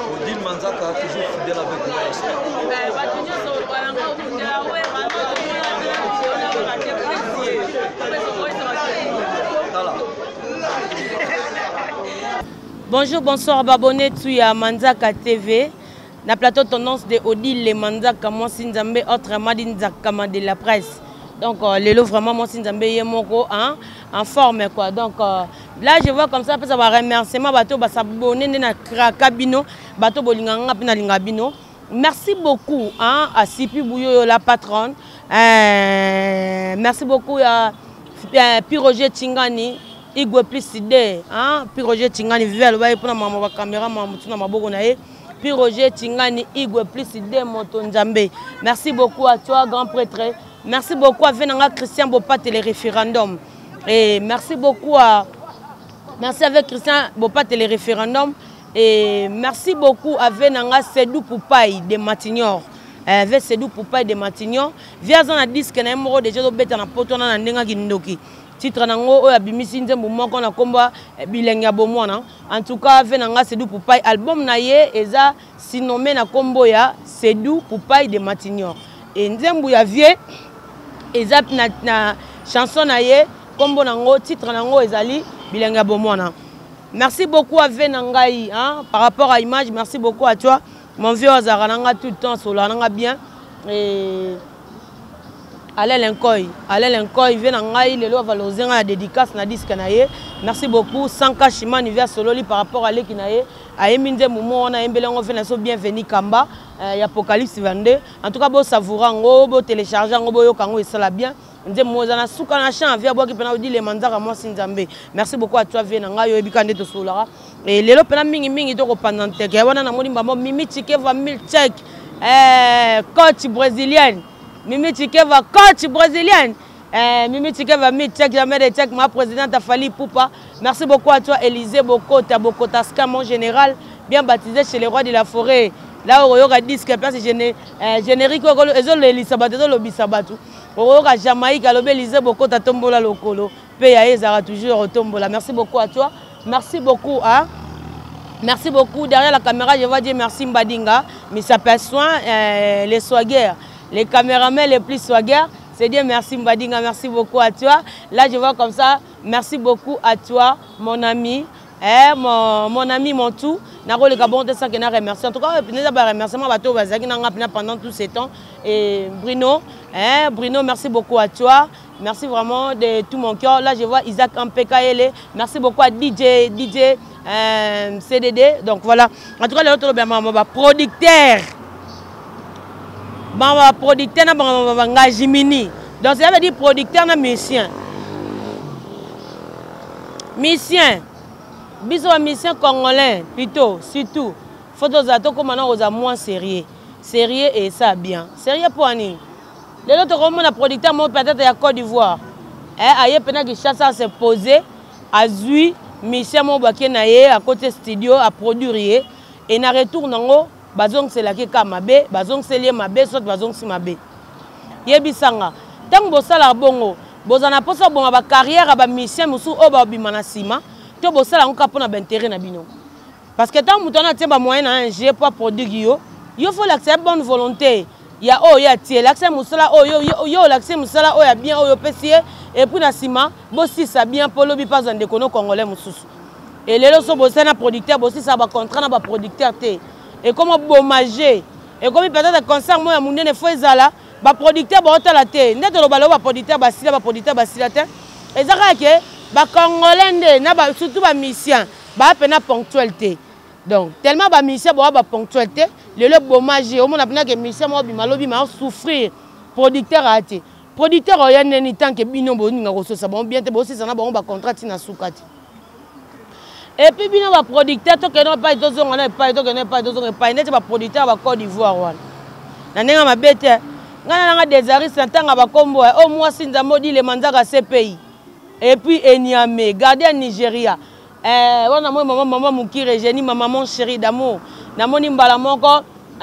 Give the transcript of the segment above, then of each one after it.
Odile Manzaka toujours fidèle avec moi aussi. Bonjour, bonsoir, abonnés à Manzaka TV. Na plateau tendance de Odile Manzaka, moi Sinzambe, autrement d'Inzakama de la presse. Donc, les lots vraiment, moi Sinzambe, Yemoko, en forme quoi. Donc, là, je vois comme ça, ça va remercier ma bateau, ça s'abonner na Krakabino, bateau Bolinganga, Pinalingabino. Merci beaucoup à Sipi Bouyo, la patronne. Merci beaucoup à Roger Tingani. Igwe plus idée, puis Roger Tingani vive le pour ma caméra, ma bogonae. Puis Roger Tingani, Igwe plus idée, Motonzambe. Merci beaucoup à toi, grand prêtre. Merci beaucoup à Venanga Christian Bopat et les référendums. Et merci beaucoup à avec Christian Bopat et les référendums. Et merci beaucoup à Venanga Sedou Poupaï de Matignon. Avec Sedou Poupaï de Matignon. Viens dans la disque, na moro déjà bête na poto na ndenga kindoki. Titre nango oya bimisi nzembo moko na komba bilenga bomwana. En tout cas Venanga Sedou Poupaï album na ye eza sinomé na kombo ya Sedou Poupaï de Matignon. Et nzembo ya vie eza na chanson na ye kombo nango titre nango ezali bilenga bomwana. Merci beaucoup à Venangaï par rapport à l'image, merci beaucoup à toi. Mon vieux Azarananga tout le temps sur la bien et Allez l'encoy, Venangaï le lo valoriser la dédicace na disque naie. Merci beaucoup Sanka Shima univers sololi par rapport à l'ekinaye. A Eminze Momo on a embelongo fenaso bienvenue Kamba Apocalypse 22. En tout cas bo savourango, bo télécharger ngo bo yokango et ça la bien. Merci beaucoup à toi Venanga yo ebikande to solara et lelo pena mingi mingi to kopandante ke wana na moni mbamo Mimi Chikeva Milchek coach brésilien Mimi Chikeva coach brésilien Mimi Chikeva Milchek jamais de check ma présidente Fali Poupa. Merci beaucoup à toi Élisée Bokota Bokotaska mon général bien baptisé chez les rois de la forêt. Là où il y a disque place générique ezolo Elisabeth ezolo bisabatu. Oka Jamaïque à l'obélisé beaucoup ta tombola lokolo. Peya ezara toujours au tombola. Merci beaucoup à toi. Merci beaucoup à. Merci beaucoup. Derrière la caméra, je vais dire merci Mbadinga. Mais ça passe soin les swaggers. Les caméramans les plus swaggers. C'est dire merci Mbadinga. Merci beaucoup à toi. Là, je vois comme ça. Merci beaucoup à toi, mon ami. Mon ami, mon tout. Naro le Gabon de ça que n'a remercié. En tout cas, nous avons remercié pendant tous ces temps. Et Bruno, Bruno, merci beaucoup à toi. Merci vraiment de tout mon cœur. Là, je vois Isaac Ampekayele. Merci beaucoup à DJ CDD. Donc voilà. En tout cas, l'autre producteur. Producteur, Jimini. Donc ça veut dire producteur, musicien. Musicien. Bisous mission congolais, plutôt, surtout. Photos zato comme on a moins sérieux. Sérieux et ça bien. Sérieux pour Annie. Les autres romans a producteur peut-être à Côte d'Ivoire. Aïe pena qui chasse à se poser, à Zui, mission mon baké naïe à côté studio à produire et na retour nango, bazong c'est la keka mabe, bazong c'est lié mabe, soit bazong si mabe. Yebisanga. Tant que ça la bongo, bozana posa bon ba carrière à ba mission musu oba bimanasima. Parce que tant que tu as moyen un G pour produire, il faut l'accès bonne volonté. Il y a l'accès musala l'accès musala ya bien PC et puis na sima bossi ça bien pour le pas en déconno congolais mususu. Et les loso bossa na producteur bossi ça va contrat na ba producteur té. Et comment bommager et comme peut-être concert moi munene ne faut ezala ba producteur ba otala té. Ndeto lo balo ba producteur ba sila té. Et ça que ba congolais surtout ba mission ba pena ponctualité. Donc tellement ba mission ba ponctualité le bommage au monde apena que mission mo bi malobi ma souffrir producteur a été producteur oya neni tant que bino bo ninga ko so bon bien te bo si ça na ba contrat na sukati. Et puis bino ba producteur to que non pas dozo ngana pas to que non pas dozo pas net ba producteur ba Côte d'Ivoire wana. Na nenga mabete ngana nga Desari Santanga ba kombo au mois sinza modi le manzaka CPI. Et puis Enyame, gardien Nigeria. Wana moi maman Mukire Génie, maman chérie d'amour. Namoni mbala moko,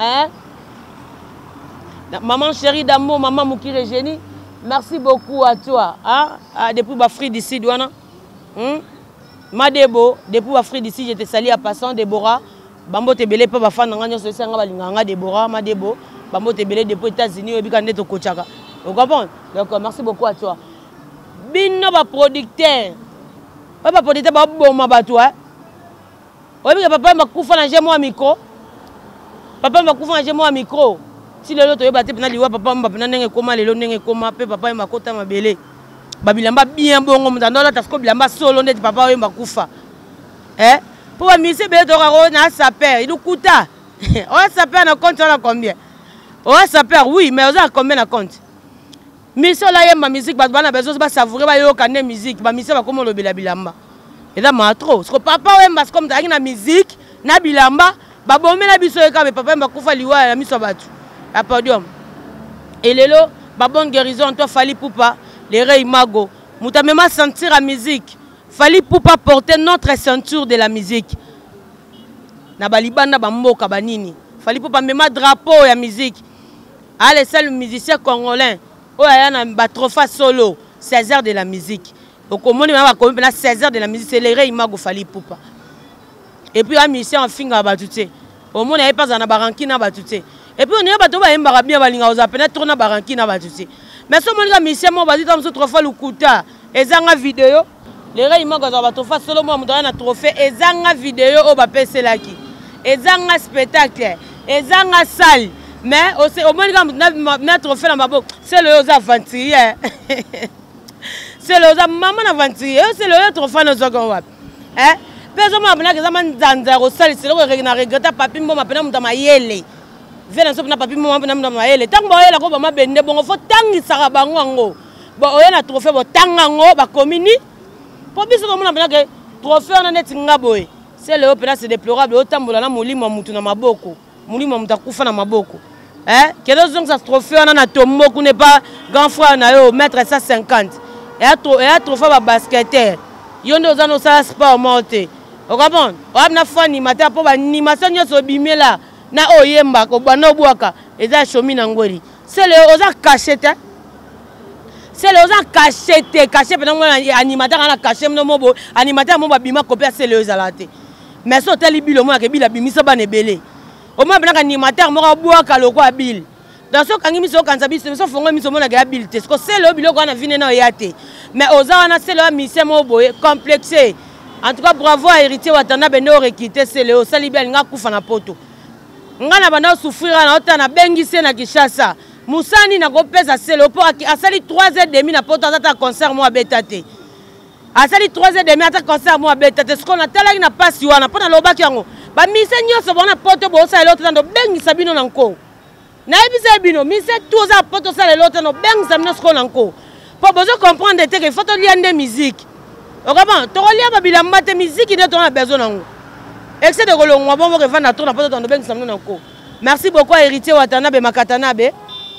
maman chérie d'amour, maman Mukire Génie. Merci beaucoup à toi, depuis Bafri d'ici douana. Madebo, depuis Bafri d'ici, j'étais sali à passant Déborah. bambo tebele pa ba fana nganya so sanga balinganga Deborah Madebo bambo tebele depuis États-Unis et bika ndeto kochaka. Vous comprenez? Donc merci beaucoup à toi. Bino ba producteur. Ba producteur ba boma ba toi. Obi papa makufa na jemo micro. Papa makufa na jemo micro. Si lelo to yeba te pena liwa papa mba pena ndenge koma lelo ndenge koma pe papa makota mabele. Ba bilamba bien bongo mutando la tafiko bilamba solo ndeti papa oyo makufa. Pour ba mise bele to raro na saper, il kuta. On saper na compte on a combien? On saper oui, mais on a combien na compte? Mise la yema musique ba bana bezo ba savourer ba yo kané musique, ba mise ba komo lo bilamba. Et là ma trop, parce que papa oyo mas comme ta na musique, na bilamba, ba bomé na biso eka be papa makufa liwa ya miso batu. À podium. Et lelo, ba bonne guérison, toi Fally Ipupa, les Rey Mago. Mouta même sentir la musique. Fally Ipupa porter notre ceinture de la musique. Na balibanda ba mboka banini. Fally Ipupa même drapeau ya musique. Ah les seuls musiciens congolais. Oh ya na ba trophée solo, 16 heures de la musique. Au commun ba comme 16 heures de la musique, c'est les Rey Mago Fally Ipupa. Et puis un musicien en finga ba tuté. Au monde n'avait pas na barankina ba tuté. Et puis on est bateau ba yemba bien balinga oza pena tourna baranki na batusi. Mais ce monika mission mo bazi tam so trophée lukuta. Ezanga vidéo. Les Rey Mago za bato fa solo mo mudana na trophée ezanga vidéo o ba peselaki. Ezanga spectacle. Ezanga salle. Mais au monika na trophée na maboko. C'est le oza aventurier. C'est le oza maman aventurier. C'est le trophée na zogon wap. Peso mo abona ke za manzanza ro salle c'est le regretta papi mo mapena mutama yele. Vena so na papi mo na maele tango boyela ko ba mabende bongo fo tangi saka bango ngo bo oyena trophée bo tanga ngo ba komini po biso ko mona ke trophée on net ngaboy c'est le opéra c'est déplorable otambola na molimo mutu na maboko molimo mutakufa na maboko kedo zong sa trophée on na tomoko n'est pas grand frère na yo mettre 150 et trophée ba basketteur yondo ozano sa sport monté o comprendre o na fani mata po ba animation nyoso bimela na oyemba ko bana obwaka eza chomi na ngori c'est le oza cachette c'est le oza cachette caché pendant moi animateur na caché no mobo animateur mo ba bima copier c'est le ozalate mais so tali bilo mo ke bila bimisa bana belé o mo bana animateur mo obwaka loko abil dans ce kangi miso kanza biso so fongo miso mo na ga bil te c'est le bilo ko na vine na yate mais oza na c'est le mission mo boye complexé en tout cas bravo à héritier watana beno rekité c'est le osali bien nga kufa na poto ngana bana souffrir na otana bengise na Kishasa musani na kopesa selo po asali 3h30 na poto ata concert mo abetate asali 3h30 ata concert mo abetate ce qu'on a tala na pasi wana pona lobaki yango ba mise nyoso bona poto bo sa elota ndo bengisa bino na nko na ebisa bino mise tout za poto sa elota no bengisa bino ce qu'on a nko po bozo comprendre te que faut to liande musique o comment to lia ba bilamba te musique ne to na besoin nango. Excès de Rolongwa, bon, on va tourner dans le bain. Merci beaucoup à héritier Watanabe Makatanabe.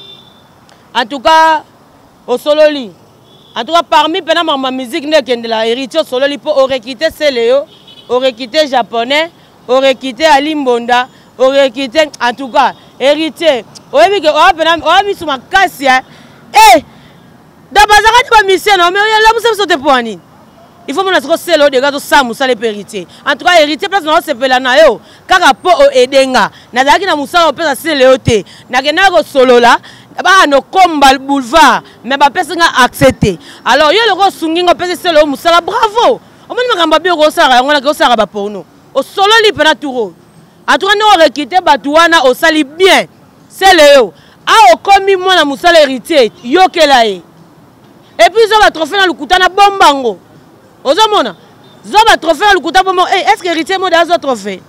En tout cas, au Sololi. En tout cas, parmi ma musique, de la héritier Sololi pour aurait quitté Céléo, aurait quitté japonais, aurait quitté Alimbonda, aurait quitté, en tout cas, héritier. Oui, mais on a mis sur ma casse. Eh, d'abord, ça va mission, mais là, vous savez, c'est pour il faut que c'est le dégât de ça, Moussa les héritiers. En tout cas, héritier, place dans ce pelanayo, car rapport au Edenga, n'a pas Moussa au père c'est le thé, n'a pas solo là, bah nos combats boulevard, mais bah personne n'a accepté. Alors, il y a le gros sunging au père c'est le Moussa, bravo. On m'a dit que on a gros saraba pour nous. Au solo li pena touro. En tout cas, nous on requitté Batouana au sali bien. C'est le yo. Ah, au commis moi na Moussa l'héritier, yo kelaye. Et puis ils ont un trophée dans le couteau na bombango. Ozomona, zoba trophée le kuta bon. Est-ce que héritier mo dans trophée?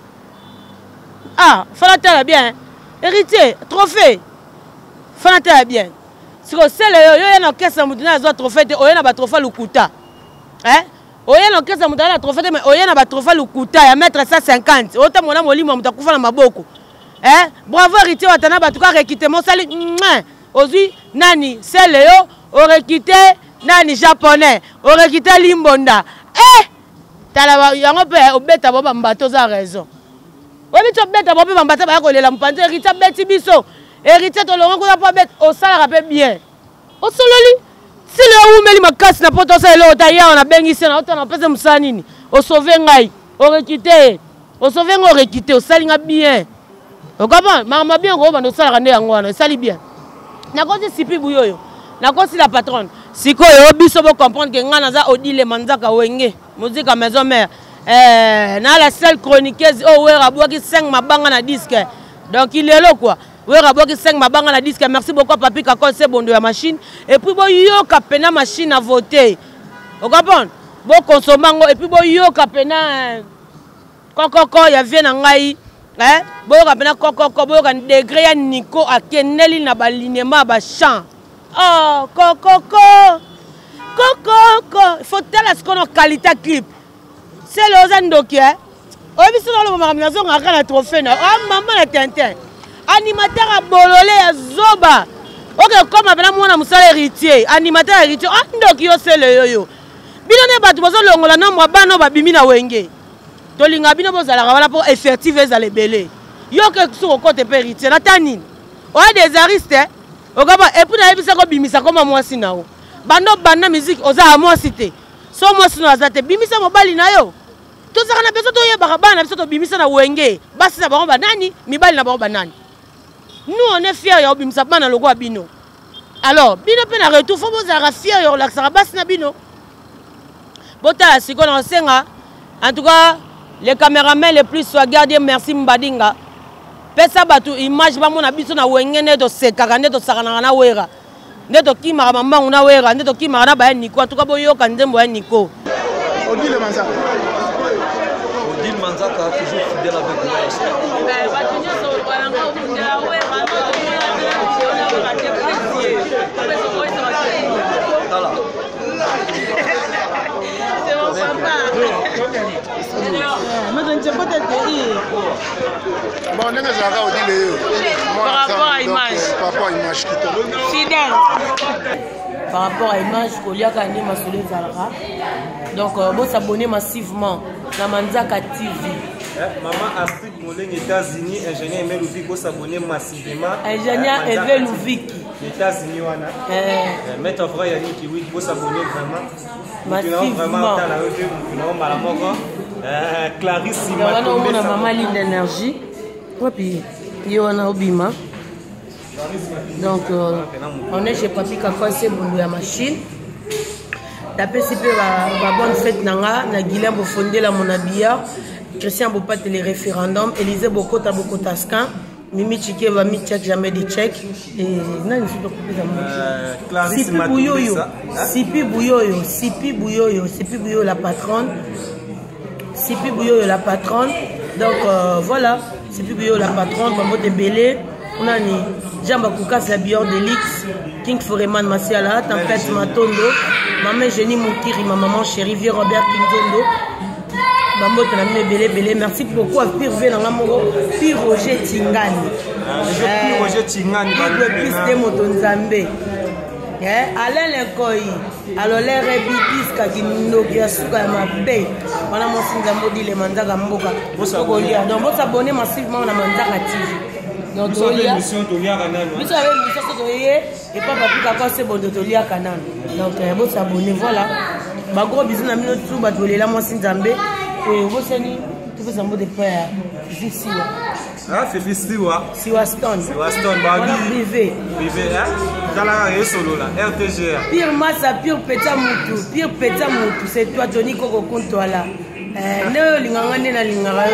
Ah, fala bien. Héritier, trophée. Fala bien. Si ko c'est le yo na kesa mutuna zo trophée te oyena ba trophée le kuta. Oyena kesa mutuna na trophée mais oyena ba trophée le kuta ya mettre 150. Ota mona molimo mutakufa na maboko. Bravo héritier watana ba tuka rekité mo sali. Ozui nani c'est le yo aurait quitté nani japonais aurait quitté Limbonda tala yango pe obeta boba mbato za raison obi to beta boba mbata ba ko lela mpanze héritier beti biso héritier to longo ko pa bet o sala rapé bien o sololi si le umeli makasi na poto sa elo ta ya na bengisi na otana pese musanini o sauver ngai aurait quitté au sauver ngo réquité au salinga bien au comprendre maman bien go bando sala kande yango wana sali bien na kosi sipi buyoyo na kosi la patronne sikoyo biso bo comprendre que ngana za odile manzaka wenge musique à maison mère na la seule chroniqueuse oh wera boki 5 mabanga na disque donc il est là quoi wera boki 5 mabanga na disque merci beaucoup papi kakol c'est bon de la machine et puis bo yo kapena machine à voter au comprendre bo consommango et puis bo yo kapena kokoko ya vient na ngai bo yo kapena kokoko bo yo kan degré ya Nico akeneli na balignement ba chant oh kokoko il faut telle ce qu'on a qualité clip c'est le Zandoki oh biso na lo mama nazo ngaka na trophée na ah maman na Tintin animateur à bololé ya zoba ok comme avena mona musala héritier animateur héritier ah ndoki yo c'est le yoyo bino ne batu bozo longola na mwa bano babimi na wenge to linga bino bozala wala pour effective ezale belé yo ke sur côté héritier na tanine o des aristes o kaba et puis na ebisa ko bimisa comme moi sinao bando banda musique oza à moi cité so moi sino azate bimisa mobali na yo to saka na beso to yeba bana biso to bimisa na wenge basi na bango banani mibali na bango banani nous on est fiers ya bimisa bana logo abino alors bino pe na retour faut bozala fiers ya la basi na bino bota siko na senga en tout cas les caméramans les plus soit gardés merci Mbadinga pesa batu image ba mona biso na wenge ne to sekaka ne to sakana na wera ne to kimara mamangu na wera ne to kimara na ba Nico en tout cas boyoka nzembo ya Nico Odile Manzaka. Odile Manzaka toujours fidèle avec moi. Bon, on est par rapport à l'image. Par rapport à l'image qui tombe. Fidèle. Par rapport à l'image, Koliaka Ndi Masoulé Zalra. Donc, vous s'abonnez massivement dans Manzaka TV. Maman Astrid Moleng, États-Unis, ingénieur Emel Louvik, vous s'abonnez massivement. Ingénieur Emel Louvik. États-Unis, Maître Frère Yannick Kiwi, vous s'abonnez vraiment. Massivement. Clarisse on a maman ligne d'énergie. Et puis, il y a un obima. Donc, on est chez Papi Kakoi, c'est bon la machine. Tapez si peu la bonne fête nanga, na Guilhem pour fonder la monabia. Christian Bopat les référendums, Élisée Bokota Bokotaskan, Mimi Tchike va mi check jamais de check. Et non, il faut couper Sipi Bouyoyo, Sipi Bouyoyo, Sipi Bouyoyo, Sipi Bouyoyo la patronne. Sipi Bouyoyo la patronne. Donc voilà, Sipi Bouyoyo la patronne, Bambo de Belé. On a ni Jamba Koukas la Bior Delix, King Foreman Masiala, Tempête Matondo, Maman Jenny Moukiri, ma maman chérie, Vieux Robert Kindondo. Bambo Tanamine Belé Belé, merci beaucoup à Pire V dans l'amour, Pire Roger Tingani. Pire Roger Tingani, plus de Motonzambe. Alain Lekoy, alors les rébitis Kagino qui a souka ma paix. Voilà mon Singambo dit les Manzaka Mboka. Donc vous s'abonnez massivement à Manzaka TV. Donc vous avez l'émission Tolia Kanan. Vous avez l'émission Tolia et pas Papi Kakoi c'est bon de Tolia Kanan. Donc vous s'abonnez, voilà. Bah gros bisous na mino tout batolé là moi Sinzambe. Et vous savez, tu fais un mot de père ici. Ah, c'est Siwa. Siwa Stone. Siwa Stone, Babi. Privé. Privé, hein? Dans la solo là, RTG. Pire massa, pire péta moutou. Pire péta moutou. C'est toi, Johnny Koko Kuntoa là. Ne lingangane na lingara.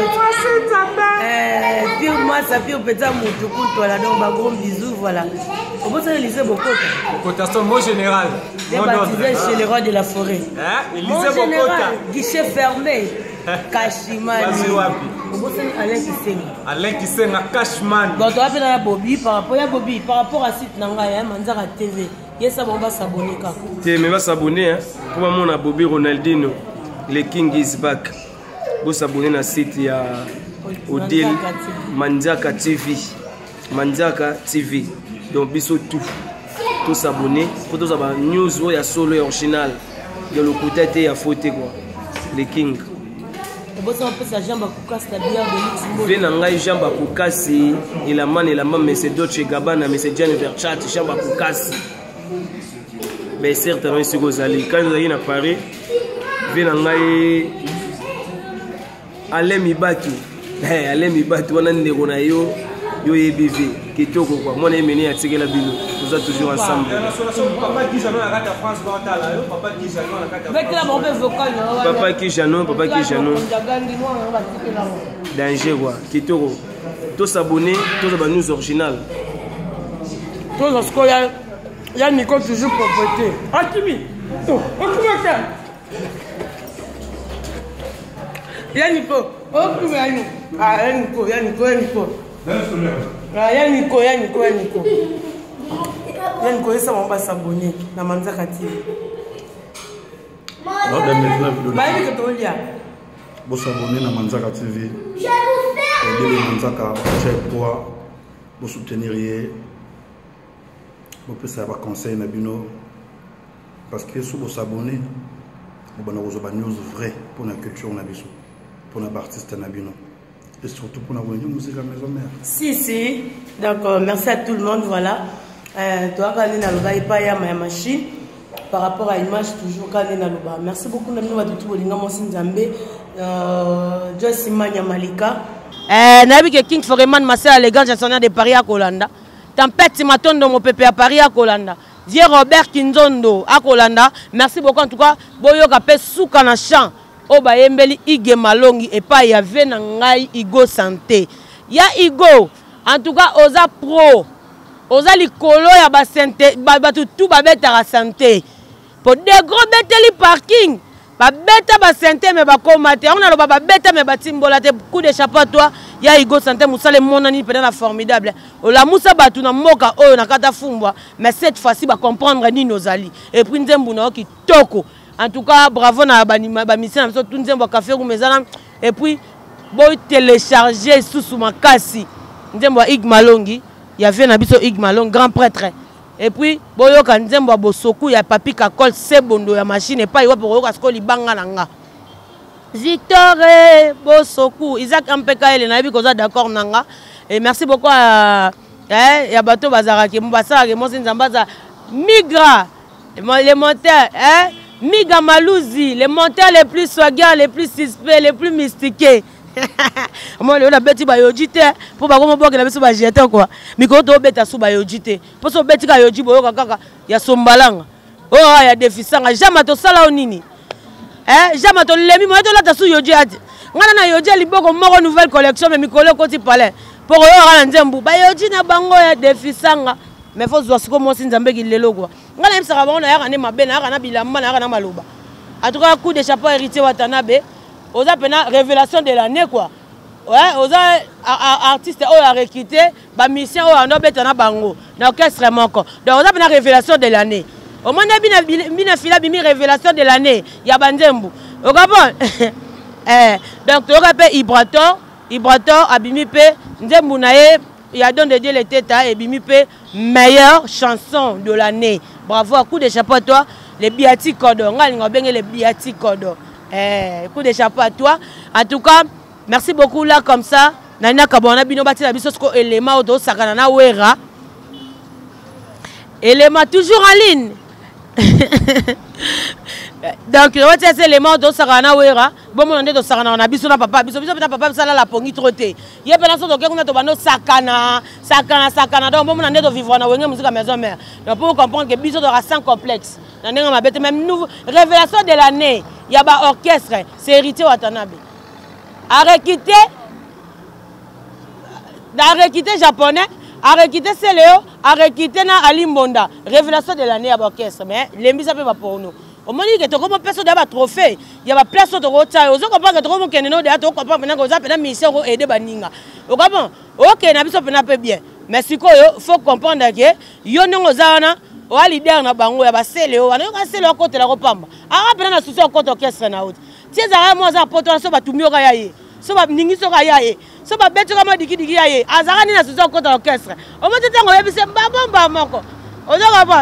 Pire massa, pire péta moutou Kuntoa là. Donc, bah, gros bisous, voilà. On peut s'éliser Bokota. Bokota, son mot général. Baptisé chez les rois de la forêt. Mon général, guichet fermé. Kashimani. Alain Kisenga. Alain Kisenga, Kashman. Bon, tu vas faire la Bobby par rapport à site Nanga, Manzaka TV. Yes, ça va s'abonner. Tu vas s'abonner, hein? Comme mon Bobby Ronaldinho, le King is back. Vous s'abonner à site il y a Odile Manzaka TV. Manzaka TV. Donc, bisous tout. Tous s'abonner. Pour tous avoir news, il y a solo et original. Il y a le côté il y a photo quoi. Le King. Venangai Jamba Koukasi, il a man, mais c'est Dolce Gabbana, mais c'est Gianni Versace, Jamba Koukasi. Mais certainement, c'est Gozali. Quand vous allez à Paris, Venangai Alain Mibaki, allez mi battre wana ndeko na yo yo yebivi kitoko quoi moi na meni atikela bino vous êtes toujours ensemble papa qui jamais la carte France va tala yo papa qui jamais la carte papa qui jamais danger quoi kitoko tous s'abonner tous les news originales tous ce qu'il y a Nico toujours propriété Akimi oh comment Yannico, oh tu m'as dit, ah Yannico, Yannico, il s'en s'abonner dans Manzaka TV. Vous s'abonner dans Manzaka TV. Aider Manzaka, chaque fois, vous soutenir, vous pouvez avoir conseil na bino parce que si vous s'abonnez, vous avez des news vraies pour la culture na biso. Pour les artistes nabino et surtout pour la musique à maison mère. Si donc merci à tout le monde voilà toi quand on a le gars pas ya ma machine par rapport à l'image toujours quand on a le bas merci beaucoup nabino va tout bolinga mosi nzambe Joyce Manya Malika nabi que King Foreman Marcel élégant gestionnaire de Paris à Kolanda tempête matondo mo pépé à Paris à Kolanda Dieu Robert Kinzondo à Kolanda merci beaucoup en tout cas boyoka pe souka na champ Oba yembeli Ige Malongi et pas ya vena ngai Igo santé. Ya Igo en tout cas oza pro. Oza likolo ya ba santé ba tout ba beta la santé. Pour des gros beteli parking. Ba beta ba santé mais ba komate. On a lo ba beta mais ba timbola te coup de chapeau toi. Ya Igo santé musale monani peut-être formidable. O la musa batu na moka oyo na kata fumbwa mais cette fois-ci ba comprendre ni nos ali. Et puis nzembu na ki toko. En tout cas, bravo na ba mission na tout nzembo café ou mezana et puis boy télécharger sous makasi nzembo Ig Malongi il y avait na biso Ig Malongi grand prêtre et puis boyo ka nzembo bosoku ya papi kakol sebondo ya machine et pas iwa pour ko sko libanga nanga Victor bosoku Isaac Ampeka ele na bi ko za d'accord nanga et merci beaucoup à ya bato bazara ke mbasa ke mosi nzambaza migra les monteurs Miga Malouzi, les monteurs les plus swaggants, les plus suspects, les plus mystiqués. Moi, on a bêti ba yojite pour ba komo boke na biso ba jete quoi. Miko to beta su ba yojite. Pour so beti ka yoji boyo kaka ya sombalanga. Oh ya defisanga jamais to sala onini. Jamais to lemi mo to lata su yoji ati. Ngana na yoji liboko moko nouvelle collection mais mikolo koti palais. Pour yo ala nzembu ba yoji na bango ya defisanga. Mais faut voir ce que moi Nzambe ki lelo quoi. Ngana imsaka ba ona ya na mabena ya na bilamba na ya na maloba. En tout cas coup de chapeau héritier Watanabe. Oza pena révélation de l'année quoi. Ouais, oza artiste o a recruté ba mission o ando betana bango. Na orchestre moko. Donc oza pena révélation de l'année. Au moins bina fila bimi révélation de l'année. Ya banzembu. O kapon. Donc to rappelle Ibrator abimi pe nzembu na ye il y a don de Dieu les têtes et bimi pe meilleure chanson de l'année. Bravo à coup de chapeau à toi les biati kodo. Ngalinga benge les biati kodo. Coup de chapeau à toi. En tout cas, merci beaucoup là comme ça. Nana kabona bino bati la biso ko élément auto sakana na wera. Élément toujours en ligne. Donc on va dire c'est élément auto sakana wera. Bon mon ndé to sakana na biso na papa biso papa ça la pongi troté. Yé pena so to ke to bano sakana donc bon mon ndé to vivre na wenge musique à maison mère. Donc pour comprendre que biso to sans complexe. Na ndenge ma bête même nouveau révélation de l'année. Il y a un orchestre, c'est héritier Watanabe. Arekite japonais, Arekite Seléo, Arekite na Ali Mbonda. Révélation de l'année à l'orchestre, mais les mises à peu pour nous. Au moment où tu as personne d'avoir trophée, il y a pas place de retard. Vous comprenez que tu as keneno de ato comprendre maintenant que vous avez mission pour aider baninga. Vous comprenez? OK, na biso pena peu bien. Mais si quoi faut comprendre que yo non ozana o leader na bango ya ba Seléo, na yo ka Seléo côté la repamba. Ara pena na souci côté orchestre na autre. Tiezara moi za poto so ba tumio ka yaye. So ba ningi so ka yaye. So ba beto ka ma diki yaye. Azara ni na souci côté orchestre. O mo tetango yebise mbamba moko. Ozo ba.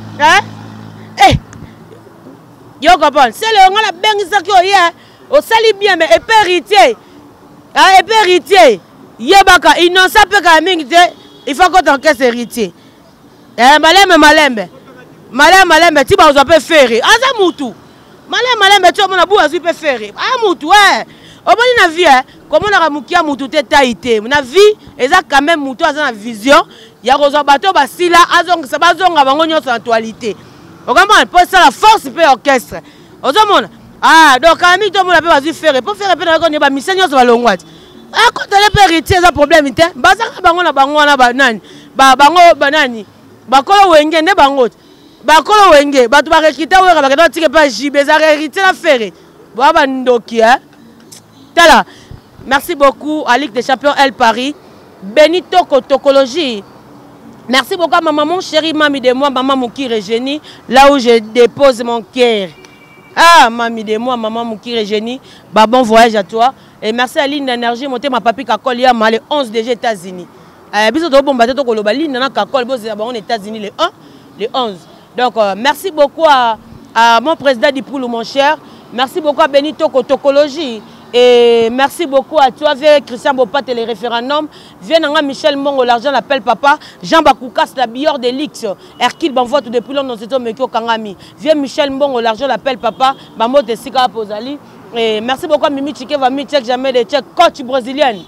Yo comprends, c'est le on a bengisa ki oye o sali bien mais et héritier. Ah et héritier. Yebaka innocent pe ka mingi te il faut qu'on orchestre héritier. Malembe ti ba ozo pe faire. Aza mutu. Malembe tu mona bu azu pe faire. Ah mutu o boni na vie comment on a mukia mutu te taïté na vie eza quand même mutu aza na vision ya roza bato basila azong sabazonga bango nyonso en actualité okamona pour ça la force pe orchestre ozomona ah donc ami to mona pe bazu faire pour faire pe na ko ne ba mission nyonso balongwati ah quand elle peut hériter ça problème te bazanga bango na bango na banani bango banani bakolo wenge nde bango bakolo wenge bato ba rekita wera ba kedon tike pa jibe za hériter la faire bo ba ndoki hein tala merci beaucoup à Ligue des Champions El Paris Benito Kotokologie. Merci beaucoup à ma maman chérie, mamie de moi, maman Moukire Génie, là où je dépose mon cœur. Ah, mamie de moi, maman Moukire Génie, bah, bon voyage à toi. Et merci à Ligne d'énergie, monter ma papi Kakol, il y a les 11 des États-Unis. Bisous de bon bateau Koloba, Ligne d'énergie Kakol, bon, aux États-Unis, les 1, les 11. Donc, merci beaucoup à mon président Dipoulou, mon cher. Merci beaucoup à Benito Kotokologie. Et merci beaucoup à toi, Christian Bopat et les référendums. Viens Michel Mongo, l'argent l'appelle papa. Jean Bakoukas, la bior de l'X. Erkil Banvote depuis longtemps, c'est Mekio Kangami. Viens Michel Mongo, l'argent l'appelle papa. Bamo de Sika Pozali. Et merci beaucoup à Mimi Tike, va mi check jamais de check. Coach brésilienne.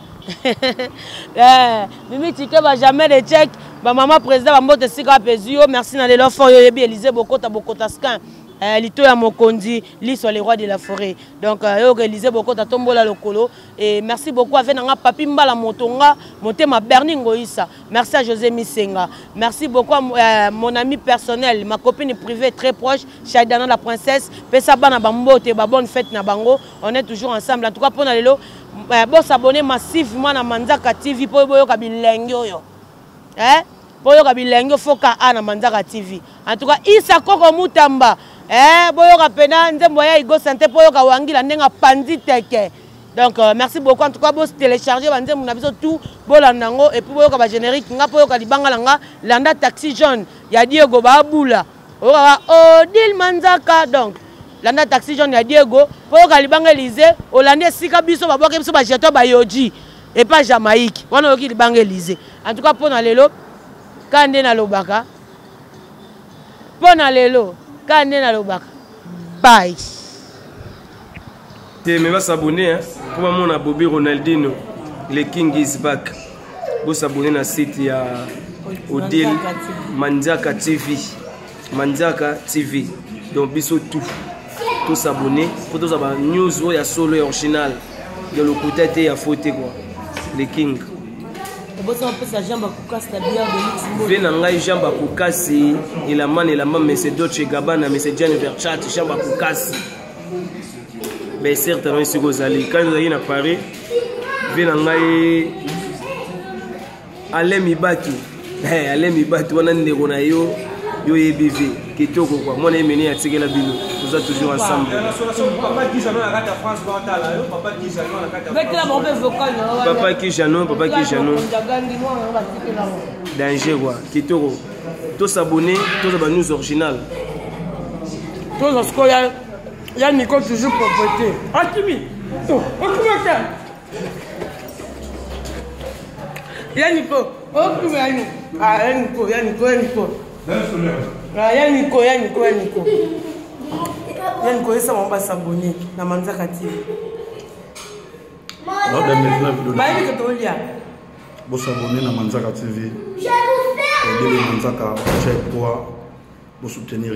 Mimi Tike va jamais de check. Maman président, Bamo de Sika Pezio. Merci Nadelo Foyo, Élisée Bokota Bokotaskin. Lito ya Mokondi, li sur les rois de la forêt. Donc, Élisée beaucoup ta tombola lokolo. Et merci beaucoup à Venanga Papi Mbala Motonga, Motema Berningo Issa. Merci à José Misenga. Merci beaucoup à mon ami personnel, ma copine privée très proche, Shaidana la princesse. Pesabana Bambo, te bonne fête na bango. On est toujours ensemble. En tout cas, pour Nalelo, bon s'abonner massivement à Manzaka TV pour Boyoka Bilengyo. Hein? Pour Boyoka Bilengyo, faut qu'à na Manzaka TV. En tout cas, Issa Koko Mutamba. Boyoka pena nzemboya igo santé boyoka wangila nenga pandi teke. Donc merci beaucoup en tout cas bos télécharger banzembo na biso tout bolandango et puis boyoka ba générique nga boyoka libanga langa landa taxi jaune ya Diego Babula. Oka Odile Manzaka donc landa taxi jaune ya Diego boyoka libanga Élysée Hollandais sika biso baboka biso ba jeto ba yoji et pas Jamaïque. Wana oki libanga Élysée. En tout cas pour na lelo kande na lobaka. Pour na lelo bye. Mais va s'abonner pour mon Bobby Ronaldinho, le King is back. Vous s'abonner à site ya Odile Manzaka TV. Manzaka TV. Donc biso tout s'abonner pour tous avoir news ya solo et original. Il y a le côté ya faute quoi. Le King. Venangai Jamba Koukasi, il a man et la main, mais c'est Dolce Gabbana, mais c'est Gianni Versace, Jamba Koukasi. Mais certainement, c'est Gozali. Quand nous allons à Paris, Venangai Alem Ibaki, Alem Ibaki, on a un Neronayo, Yo EBV, qui est au quoi. Moi, on est mené à tirer la bille. Vous êtes toujours ensemble. Papa qui Janon, papa qui Janon. Danger quoi. Qui est au tous s'abonner, tous les news originales. Tous ce qu'il y a Nico toujours propriété. Ah, Kimi. Oh, comment ça? Il y a Nico. Oh, comment ça? Ah, il y a Nico, il y a Nico, il y a Nico. Ah, il y a Nico, il y a Nico, il y a Nico. Il y a Nico, ça va s'abonner dans Manzaka TV. Vous s'abonner dans Manzaka TV. Aider Manzaka, check quoi. Vous soutenir.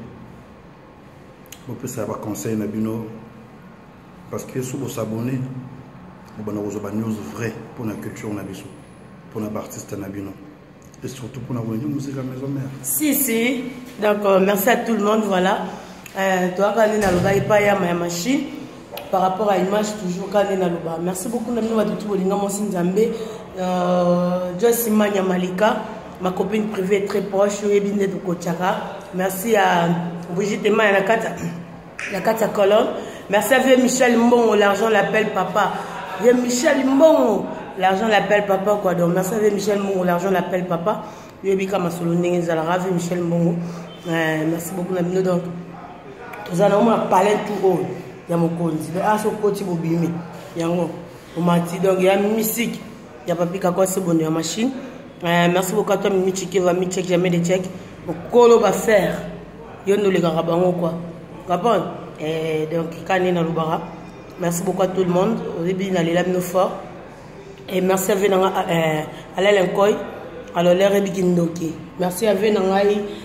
Vous pouvez savoir conseil Nabino. Parce que si vous s'abonnez, vous avez des news vraies pour la culture Nabiso, pour les artistes Nabino. Et surtout pour la musique à la maison mère. Si. Donc, merci à tout le monde. Voilà. Toi, quand on a le pas ma machine, par rapport à l'image, toujours quand on a le bas. Merci beaucoup, Namino Wadutu, Olinga Monsin Zambé, Joyce Mania Malika, ma copine privée très proche, Ebine de Kochara. Merci à Brigitte et Maya la Katia Colonne. Merci à Vieux Michel Mbongo, l'argent l'appelle papa. Vieux Michel Mbongo. L'argent l'appelle papa quoi donc merci à Michel Mbongo l'argent l'appelle papa Yebika Masolo Nengezalara Michel Mbongo merci beaucoup Nabino donc tous en on a parlé tout haut il y a mon conti ah so côté bobimi yango on m'a dit donc il y a musique il y a papi kako c'est bon la machine merci beaucoup à toi Mimi Chike va mi check jamais de check au colo va faire yondo les garabango quoi comprendre donc quand on est dans le bara Merci beaucoup à tout le monde. Au début, on a les fort. Et merci à Venanga Alain Lenkoy. Alors, l'air est Bikindoki. Merci à Venanga.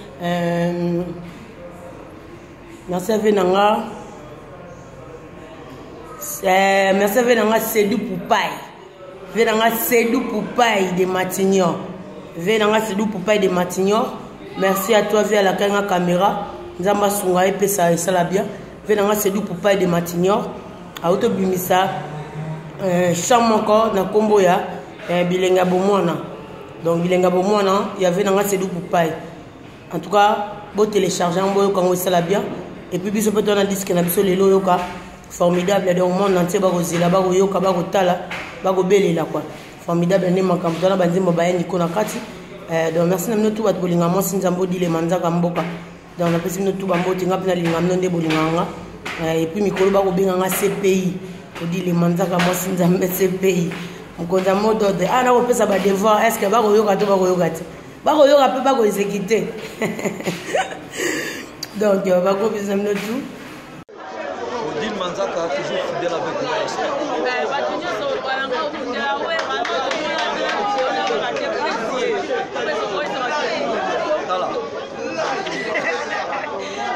Merci à Venanga. Merci à Venanga Sedou Poupaï. Venanga Sedou Poupaï de Matignon. Venanga Sedou Poupaï de Matignon. Merci à toi, via la caméra. Nzamba Sunga et Pesa et Salabia. Venanga Sedou Poupaï de Matignon. A Autobimisa. Chambre encore na Komboya. Bilenga Bomona. Donc, Bilenga Bomona, il y avait Venanga Sedou Poupaï. En tout cas, vous téléchargez un peu quand vous Salabia. Et puis, vous avez un disque qui est yoka. Formidable, il y a un monde entier qui est là, qui est yoka, qui est là, qui est là. Formidable, il y a un camp, il y a un kati. Donc, merci à tout le monde. Si nous avons dit les mandats Kamboka. Donc, on a fait tout le monde. Et puis, Mikolo va bien en CPI. On dit les mandats comme si nous avons CPI. On compte en mode d'ordre. Ah, on peut savoir devoir. Est-ce que va yoka tout va yoka? Va yoka peut pas exécuter. Donc, on va besoin de tout. Odile Manzaka toujours fidèle avec moi.